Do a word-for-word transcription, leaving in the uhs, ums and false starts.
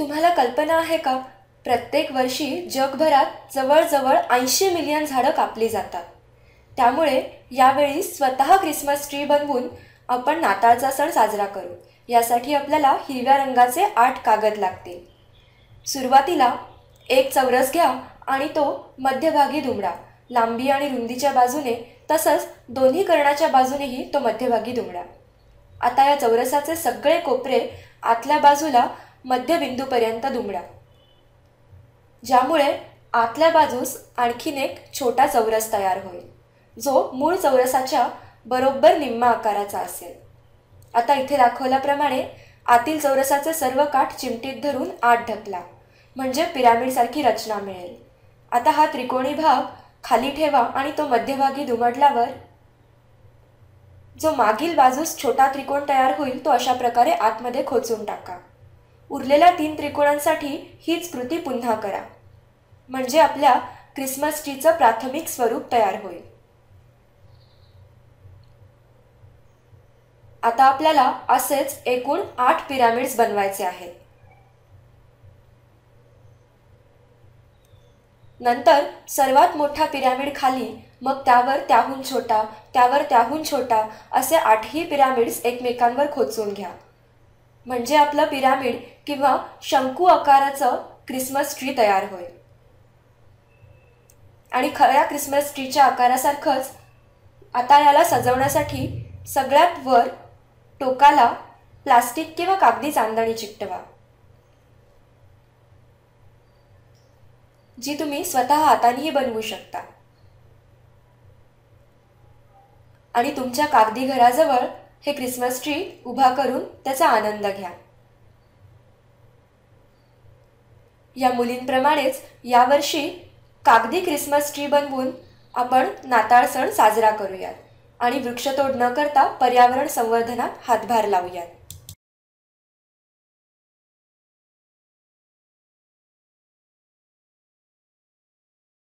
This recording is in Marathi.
तुम्हाला कल्पना आहे का? प्रत्येक वर्षी जगभरात जवळजवळ ऐंशी मिलियन झाडं कापली जातात. त्यामुळे यावेळी स्वतः क्रिसमस ट्री बनवून आपण नाताळचा सण साजरा करू. यासाठी आपल्याला हिरव्या रंगाचे आठ कागद लागतील. सुरुवातीला एक चौरस घ्या आणि तो मध्यभागी दुमडा. लांबी आणि रुंदीच्या बाजूने तसंच दोन्ही कर्णाच्या बाजूनेही तो मध्यभागी दुमडा. आता या चौरसाचे सगळे कोपरे आतल्या बाजूला मध्यबिंदूपर्यंत दुमडा, ज्यामुळे आतल्या बाजूस आणखीन एक छोटा चौरस तयार होईल, जो मूळ चौरसाच्या बरोबर निम्मा आकाराचा असेल. आता इथे दाखवल्याप्रमाणे आतील चौरसाचे सर्व काठ चिमटीत धरून आत ढकला, म्हणजे पिरामिडसारखी रचना मिळेल. आता हा त्रिकोणी भाग खाली ठेवा आणि तो मध्यभागी दुमडल्यावर जो मागील बाजूस छोटा त्रिकोण तयार होईल तो अशा प्रकारे आतमध्ये खोचून टाका. उरलेल्या तीन त्रिकोणांसाठी हीच कृती पुन्हा करा, म्हणजे आपल्या क्रिसमस ट्रीचं प्राथमिक स्वरूप तयार होईल. आता आपल्याला असेच एकूण आठ पिरामिड्स बनवायचे आहेत. नंतर सर्वात मोठा पिरामिड खाली, मग त्यावर त्याहून छोटा, त्यावर त्याहून छोटा असे आठही पिरामिड्स एकमेकांवर खोचून घ्या, म्हणजे आपलं पिरामिड किंवा शंकू आकाराचं क्रिसमस ट्री तयार होईल. आणि खऱ्या क्रिसमस ट्रीच्या आकारासारखंच आता याला सजवण्यासाठी सगळ्यात वर टोकाला प्लास्टिक किंवा कागदी चांदणी चिकटवा, जी तुम्ही स्वतः हातानेही बनवू शकता. आणि तुमच्या कागदी घराजवळ हे क्रिसमस ट्री उभा करून त्याचा आनंद घ्या. या मुलींप्रमाणेच यावर्षी कागदी क्रिसमस ट्री बनवून आपण नाताळ सण साजरा करूयात आणि वृक्षतोड न करता पर्यावरण संवर्धनात हातभार लावूयात.